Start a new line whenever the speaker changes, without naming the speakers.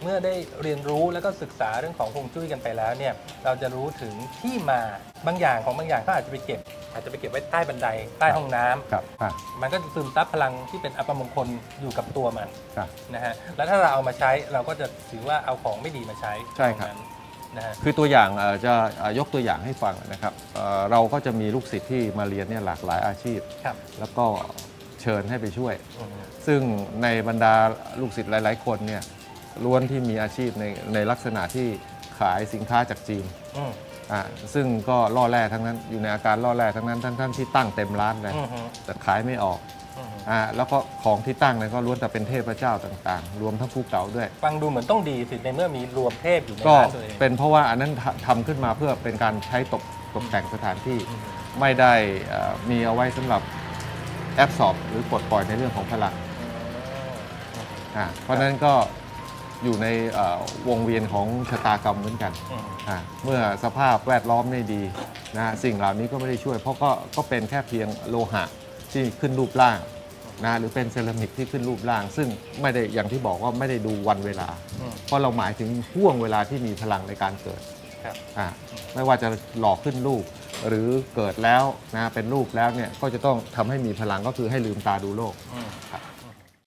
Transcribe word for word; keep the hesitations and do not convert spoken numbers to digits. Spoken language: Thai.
เมื่อได้เรียนรู้แล้วก็ศึกษาเรื่องของฮวงจุ้ยกันไปแล้วเนี่ยเราจะรู้ถึงที่มาบางอย่างของบางอย่างก็อาจจะไปเก็บอาจจะไปเก็บไว้ใต้บันไดใต้ห้องน้ำ
ครับ
มันก็จะซึมซับพลังที่เป็นอัปมงคลอยู่กับตัวมัน
ครับ
นะฮะแล้วถ้าเราเอามาใช้เราก็จะถือว่าเอาของไม่ดีมาใช้
ใช่ครับ
ตงนั้นนะฮะ
คือตัวอย่างเอ่อจะเอ่อยกตัวอย่างให้ฟังนะครับเอ่อเราก็จะมีลูกศิษย์ที่มาเรียนเนี่ยหลากหลายอาชีพ
ครับ
แล้วก็เชิญให้ไปช่วย
อืม
ซึ่งในบรรดาลูกศิษย์หลายๆ คนเนี่ยล้วนที่มีอาชีพในในลักษณะที่ขายสินค้าจากจีน
อืม
อ่าซึ่งก็ล่อแร่ทั้งนั้นอยู่ในอาการล่อแร่ทั้งนั้นทั้งทั้งที่ตั้งเต็มร้านเลย
อืมฮึ
แต่ขายไม่ออก
อืมฮึ
อ่าแล้วก็ของที่ตั้งเนี่ยก็ล้วนแต่เป็นเทพเจ้าต่างๆ รวมทั้งภูเก๋าด้วย
ฟังดูเหมือนต้องดีสิในเมื่อมีรวมเทพอยู่ใน
ก็
ร้านตัวเอง
เป็นเพราะว่าอันนั้นทำทำขึ้นมาเพื่อเป็นการใช้ตกตกแต่งสถานที่
อืม
ไม่ได้เอ่อมีเอาไว้สำหรับแอบสอบหรือปลดปล่อยในเรื่องของพลังอ่าเพราะฉะนั้นก็อยู่ในเอ่อวงเวียนของชะตากรรมเหมือนกัน
อืม
อ่าเมื่อสภาพแวดล้อมไม่ดีนะฮะสิ่งเหล่านี้ก็ไม่ได้ช่วย เพราะก็ก็เป็นแค่เพียงโลหะที่ขึ้นรูปร่างนะหรือเป็นเซรามิกที่ขึ้นรูปร่าง ซึ่งไม่ได้อย่างที่บอกว่าไม่ได้ดูวันเวลา
อืม
เพราะเราหมายถึงห่วงเวลาที่มีพลังในการเกิด
ครับ
อ่าไม่ว่าจะหล่อขึ้นรูป หรือเกิดแล้วนะเป็นรูปแล้วเนี่ยก็จะต้องทำให้มีพลังก็คือให้ลืมตาดูโลก
อืม
ครับ